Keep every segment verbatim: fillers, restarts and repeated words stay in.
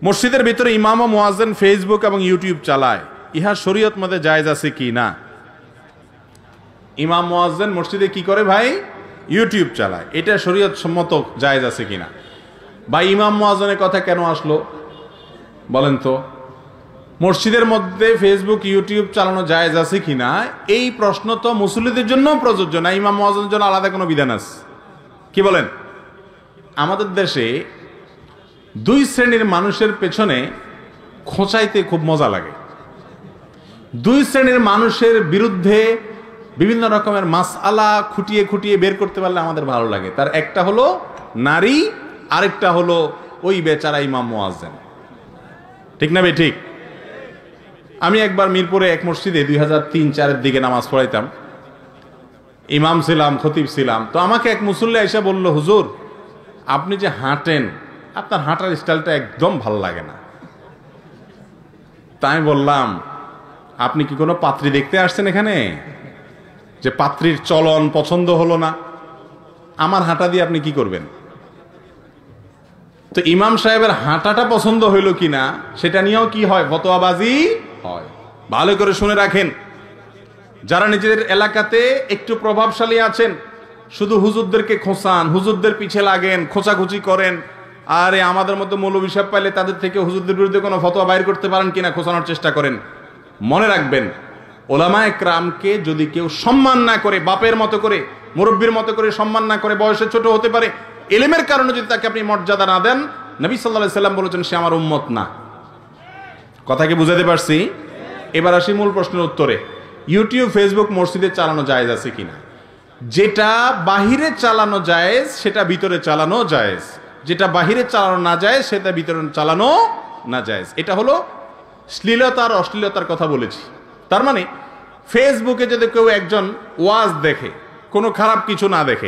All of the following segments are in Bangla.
মসজিদের ভিতরে ইমাম ও মুয়াজ্জিন ফেসবুক এবং ইউটিউব চালায়, ইহা শরীয়ত মতে জায়েজ আছে কি না? ইমাম মুয়াজ্জিন মসজিদে কি করে ভাই? ইউটিউব চালায়, এটা শরীয়ত সম্মত জায়েজ আছে কিনা? বা ইমাম মুয়াজ্জিনের কথা কেন আসলো বলেন তো? মসজিদের মধ্যে ফেসবুক ইউটিউব চালানো জায়েজ আছে কিনা এই প্রশ্ন তো মুসল্লিদের জন্য প্রযোজ্য না, ইমাম মুয়াজ্জিনের জন্য আলাদা কোনো বিধান আছে? কি বলেন? আমাদের দেশে দুই শ্রেণীর মানুষের পেছনে খোঁচাইতে খুব মজা লাগে। দুই শ্রেণীর মানুষের বিরুদ্ধে বিভিন্ন রকমের মাসআলা খুঁটিয়ে খুঁটিয়ে বের করতে পারলে আমাদের ভালো লাগে। তার একটা হলো নারী, আরেকটা হলো ওই বেচারা ইমাম মুয়াজ্জিন। ঠিক না ভাই? ঠিক। আমি একবার মিরপুরে এক মসজিদে দুই হাজার তিন চারের দিকে নামাজ পড়াইতাম, ইমাম ছিলাম, খতিব ছিলাম। তো আমাকে এক মুসল্লি এসে বলল, হুজুর আপনি যে হাঁটেন, আপনার হাঁটার স্টাইলটা একদম ভালো লাগে না। তাই বললাম, আপনি কি কোনো পাত্রী দেখতে আসছেন এখানে যে পাত্রীর চলন পছন্দ হলো না? আমার হাঁটা দিয়ে আপনি কি করবেন? তো ইমাম সাহেবের হাঁটাটা পছন্দ হইল কিনা সেটা নিয়েও কি হয়? ফতোয়াবাজি হয়। ভালো করে শুনে রাখেন, যারা নিজেদের এলাকাতে একটু প্রভাবশালী আছেন, শুধু হুজুরদেরকে খোঁচান, হুজুরদের পিছে লাগেন, খোঁচাখুচি করেন, আরে আমাদের মতো মৌলবী সাহেব পাইলে তাদের থেকে হুজুরদের বিরুদ্ধে কোনো ফতোয়া বাইর করতে পারেন কিনা খোঁচানোর চেষ্টা করেন। মনে রাখবেন, ওলামায়ে কেরামকে যদি কেউ সম্মান না করে, বাপের মতো করে, মুরব্বীর মতো করে সম্মান না করে, বয়সে ছোট হতে পারে, ইলমের কারণে যদি তাকে আপনি মর্যাদা না দেন, নবী সাল্লাল্লাহু আলাইহি সাল্লাম বলেছেন সে আমার উম্মত না। কথা কি বুঝাতে পারছি? এবার আসি মূল প্রশ্নের উত্তরে। ইউটিউব, ফেসবুক মসজিদে চালানো জায়েজ আছে কিনা? যেটা বাহিরে চালানো জায়েজ সেটা ভিতরে চালানো জায়েজ, যেটা বাহিরে চালানো না জায়েজ সেটা ভিতরে চালানো না জায়েজ। এটা হলো শ্লীলতার অশ্লীলতার কথা বলেছি। তার মানে ফেসবুকে যদি কেউ একজন ওয়াজ দেখে, কোনো খারাপ কিছু না দেখে,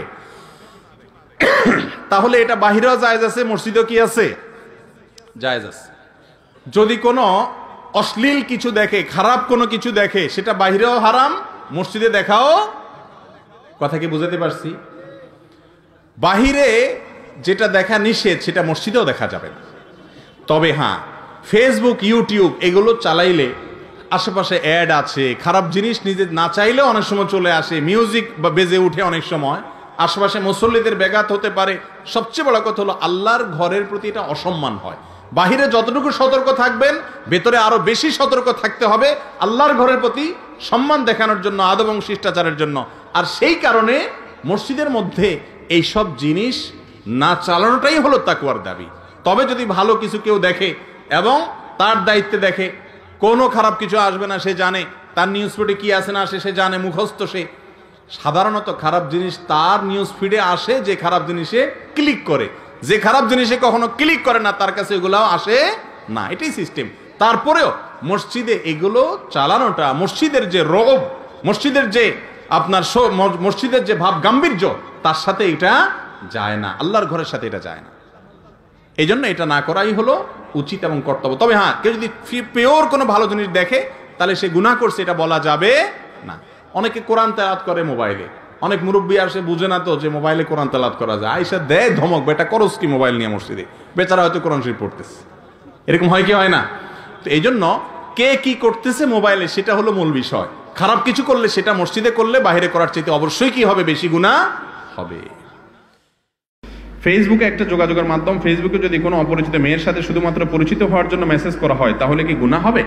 তাহলে এটা বাহিরেও জায়েজ আছে, মসজিদেও কি আছে? জায়েজ আছে। যদি কোনো অশ্লীল কিছু দেখে, খারাপ কোনো কিছু দেখে, সেটা বাহিরেও হারাম, মসজিদে দেখাও। কথা কি বুঝাতে পারছি? বাহিরে যেটা দেখা নিষেধ সেটা মসজিদেও দেখা যাবে না। তবে হ্যাঁ, ফেসবুক, ইউটিউব এগুলো চালাইলে আশেপাশে অ্যাড আছে, খারাপ জিনিস নিজে না চাইলেও অনেক সময় চলে আসে, মিউজিক বা বেজে উঠে, অনেক সময় আশেপাশে মুসল্লিদের ব্যাঘাত হতে পারে। সবচেয়ে বড় কথা হলো আল্লাহর ঘরের প্রতি এটা অসম্মান হয়। বাহিরে যতটুকু সতর্ক থাকবেন, ভেতরে আরো বেশি সতর্ক থাকতে হবে আল্লাহর ঘরের প্রতি সম্মান দেখানোর জন্য, আদব এবং শিষ্টাচারের জন্য। আর সেই কারণে মসজিদের মধ্যে এই সব জিনিস না চালানোটাই হলো তাকওয়ার দাবি। তবে যদি ভালো কিছু কেউ দেখে এবং তার দায়িত্বে দেখে, কোনো খারাপ কিছু আসবে না, সে জানে, তার নিউজ ফিডে কি আসে না আসে সে জানে, মুখস্থ সে। সাধারণত খারাপ জিনিস তার নিউজ ফিডে আসে যে খারাপ জিনিসে ক্লিক করে, যে খারাপ জিনিসে কখনো ক্লিক করে না তার কাছে এগুলাও আসে না, এটাই সিস্টেম। তারপরেও মসজিদে এগুলো চালানোটা, মসজিদের যে রব, মসজিদের যে আপনার মসজিদের যে ভাব গাম্ভীর্য, তার সাথে এটা যায় না, আল্লাহর ঘরের সাথে এটা যায় না। এই জন্য এটা না করাই হলো উচিত এবং কর্তব্য। তবে হ্যাঁ, কেউ যদি পিওর কোনো ভালো জিনিস দেখে তাহলে সে গুনাহ করছে এটা বলা যাবে না। অনেকে কোরআন তেলাওয়াত করে মোবাইলে, অনেক মুরব্বী আসে বুঝে না তো যে মোবাইলে কোরআন তেলাওয়াত করা যায়, আইসা দেয় ধমক, বেটা করস কি মোবাইল নিয়ে মসজিদে, বেচারা হয়তো কোরআন শরীফ পড়তেছে। এরকম হয় কি হয় না? তো এই জন্য কে কি করতেছে মোবাইলে সেটা হলো মূল বিষয়। খারাপ কিছু করলে সেটা মসজিদে করলে বাইরে করার চাইতে অবশ্যই কি হবে? বেশি গুনাহ হবে। ফেসবুকে একটা যোগাযোগের মাধ্যম, ফেসবুকে যদি কোনো অপরিচিত মেয়ের সাথে শুধুমাত্র পরিচিত হওয়ার জন্য মেসেজ করা হয় তাহলে কি গুনাহ হবে?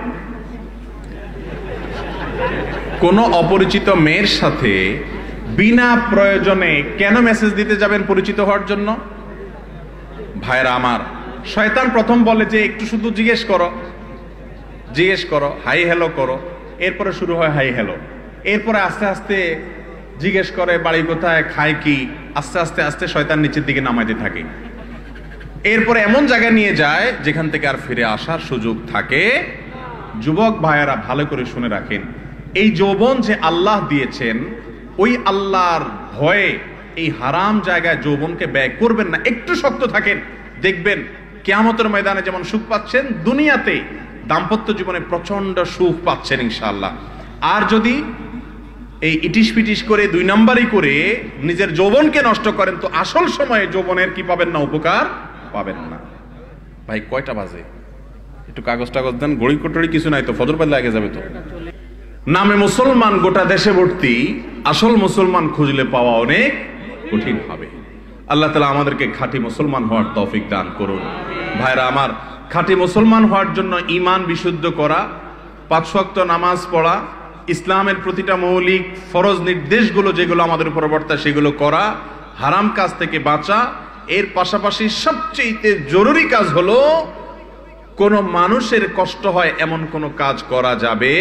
কোনো অপরিচিত মেয়ের সাথে বিনা প্রয়োজনে কেন মেসেজ দিতে যাবেন পরিচিত হওয়ার জন্য? ভাইরা আমার, শয়তান প্রথম বলে যে একটু শুধু জিজ্ঞেস করো, জিজ্ঞেস করো, হাই হ্যালো করো, এরপরে শুরু হয় হাই হ্যালো, এরপরে আস্তে আস্তে জিজ্ঞেস করে বাড়ি কোথায়, খায় কি, আস্তে আস্তে আস্তে শয়তান নিচের দিকে নামাইতে থাকে। এরপরে এমন জায়গায় নিয়ে যায় যেখান থেকে আর ফিরে আসার সুযোগ থাকে। যুবক ভাইয়েরা ভালো করে শুনে রাখেন, এই যৌবন যে আল্লাহ দিয়েছেন, ওই আল্লাহর ভয়ে এই হারাম জায়গায় যৌবনকে ব্যয় করবেন না। একটু শক্ত থাকেন, দেখবেন কিয়ামতের ময়দানে যেমন সুখ পাচ্ছেন, দুনিয়াতে দাম্পত্য জীবনে প্রচন্ড সুখ পাচ্ছেন ইনশাআল্লাহ। আর যদি এই ইটিস পিটিস করে দুই নাম্বারই করে নিজের যৌবনকে নষ্ট করেন, তো আসল সময়ে যৌবনের কি পাবেন না? উপকার পাবেন না। ভাই কয়টা বাজে? একটু কাগজ টাগজ দেন, ঘড়ি কটড়ি কিছু নাই তো, ফজর পাইলে আগে যাবে তো। নামে মুসলমান গোটা দেশে ভর্তি, আসল মুসলমান খুঁজলে পাওয়া অনেক কঠিন হবে। আল্লাহ তাআলা আমাদেরকে খাঁটি মুসলমান হওয়ার তৌফিক দান করুন। ভাইরা আমার, খাঁটি মুসলমান হওয়ার জন্য ঈমান বিশুদ্ধ করা, পাঁচ ওয়াক্ত নামাজ পড়া, ইসলামের প্রতিটা মৌলিক ফরজ নির্দেশগুলো যেগুলো আমাদের উপর বর্তায় সেগুলো করা, হারাম কাজ থেকে বাঁচা, এর পাশাপাশি সবচেয়ে জরুরি কাজ হলো কোন মানুষের কষ্ট হয় এমন কোন কাজ করা যাবে।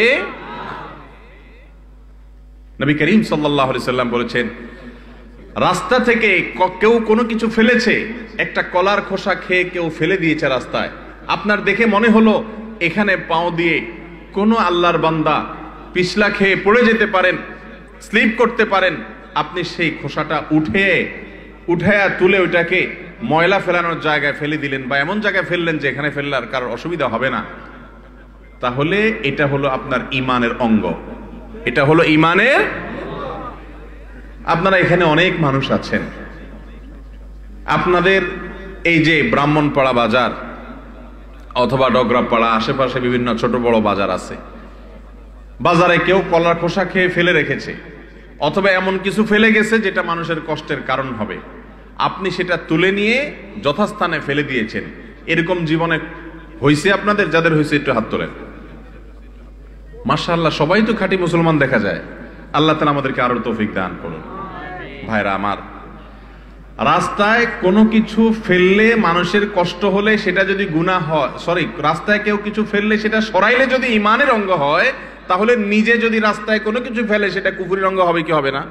নবী করিম সাল্লাল্লাহু আলাইহি সাল্লাম বলেছেন, রাস্তা থেকে কেউ কোনো কিছু ফেলেছে, একটা কলার খোসা খেয়ে কেউ ফেলে দিয়েছে রাস্তায়, আপনার দেখে মনে হলো এখানে পাও দিয়ে কোনো আল্লাহর বান্দা পিছলা খেয়ে পড়ে যেতে পারেন, স্লিপ করতে পারেন, আপনি সেই খোসাটা উঠে উঠায়া তুলে ওইটাকে ময়লা ফেলানোর জায়গায় ফেলে দিলেন, বা এমন জায়গায় ফেললেন যে এখানে ফেললে আর কারোর অসুবিধা হবে না, তাহলে এটা হলো আপনার ঈমানের অঙ্গ, এটা হলো ঈমানের। আপনারা এখানে অনেক মানুষ আছেন, আপনাদের এই যে ব্রাহ্মণপাড়া বাজার অথবা ডগরাপাড়া আশেপাশে বিভিন্ন ছোট বড় বাজার আছে, বাজারে কেউ কলার খোসা খেয়ে ফেলে রেখেছে অথবা এমন কিছু ফেলে গেছে যেটা মানুষের কষ্টের কারণ হবে, আপনি সেটা তুলে নিয়ে যথাস্থানে ফেলে দিয়েছেন। এরকম জীবনে হয়েছে আপনাদের? যাদের হয়েছে একটু হাত তোলেন। মাশাআল্লাহ, সবাই তো খাঁটি মুসলমান দেখা যায়। আল্লাহ তাআলা আমাদেরকে আরো তৌফিক দান করুন। ভাইরা আমার, রাস্তায় কোনো কিছু ফেললে মানুষের কষ্ট হলে সেটা যদি গুনাহ হয়, সরি রাস্তায় কেউ কিছু ফেললে সেটা সরাইলে যদি ঈমানের অঙ্গ হয়, তাহলে নিজে যদি রাস্তায় কোনো কিছু ফেলে সেটা কুফরির অঙ্গ হবে কি হবে না?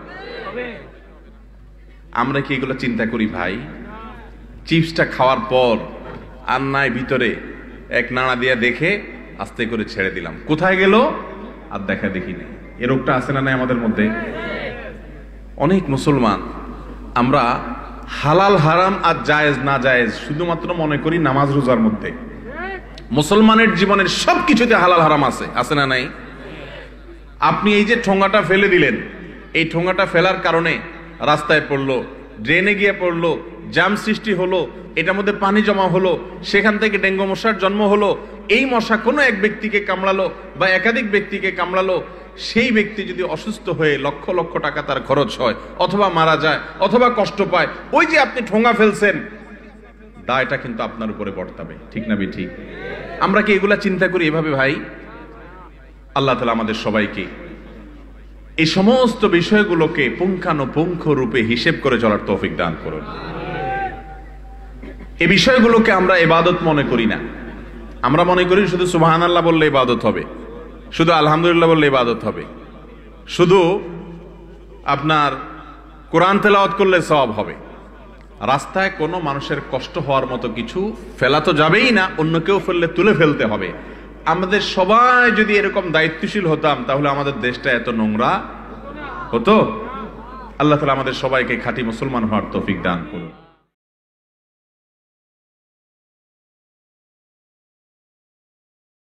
আমরা কি এগুলো চিন্তা করি ভাই? চিপসটা খাওয়ার পর আর নাই ভিতরে এক নাড়া দিয়া দেখে আস্তে করে ছেড়ে দিলাম, কোথায় গেল আর দেখা দেখি নেই। এ রোগটা আছে না নাই আমাদের মধ্যে? অনেক মুসলমান আমরা হালাল হারাম আর জায়েজ না জায়েজ শুধুমাত্র মনে করি নামাজ রোজার মধ্যে। মুসলমানের জীবনের সবকিছুতে হালাল হারাম আছে, আছে না নাই? আপনি এই যে ঠোঙাটা ফেলে দিলেন, এই ঠোঙাটা ফেলার কারণে রাস্তায় পড়লো, ড্রেনে গিয়ে পড়লো, জ্যাম সৃষ্টি হলো, এটার মধ্যে পানি জমা হলো, সেখান থেকে ডেঙ্গু মশার জন্ম হলো। এই মশা কোনো এক ব্যক্তিকে কামড়ালো বা একাধিক ব্যক্তিকে কামড়ালো, সেই ব্যক্তি যদি অসুস্থ হয়ে লক্ষ লক্ষ টাকা তার খরচ হয় অথবা মারা যায় অথবা কষ্ট পায়, ওই যে আপনি ঠোঙা ফেলছেন, দায়টা কিন্তু আপনার উপরে বর্তাবে, ঠিক না ঠিক? আমরা কি এগুলা চিন্তা করি এভাবে ভাই? আল্লাহ তাআলা আমাদের সবাইকে এই সমস্ত বিষয়গুলোকে পুঙ্খানুপুঙ্খ রূপে হিসেব করে চলার তৌফিক দান করুন। এই বিষয়গুলোকে আমরা ইবাদত মনে করি না। আমরা মনে করি শুধু সুবহানাল্লাহ বললে ইবাদত হবে, শুধু আলহামদুলিল্লাহ বললে ইবাদত হবে, শুধু আপনার কোরআন তেলাওয়াত করলে সওয়াব হবে। রাস্তায় কোনো মানুষের কষ্ট হওয়ার মতো কিছু ফেলা তো যাবেই না, অন্য কেউ ফেললে তুলে ফেলতে হবে। আমাদের সবাই যদি এরকম দায়িত্বশীল হতাম তাহলে আমাদের দেশটা এত নোংরা হতো। আল্লাহ তাআলা আমাদের সবাইকে খাঁটি মুসলমান হওয়ার তৌফিক দান করুন।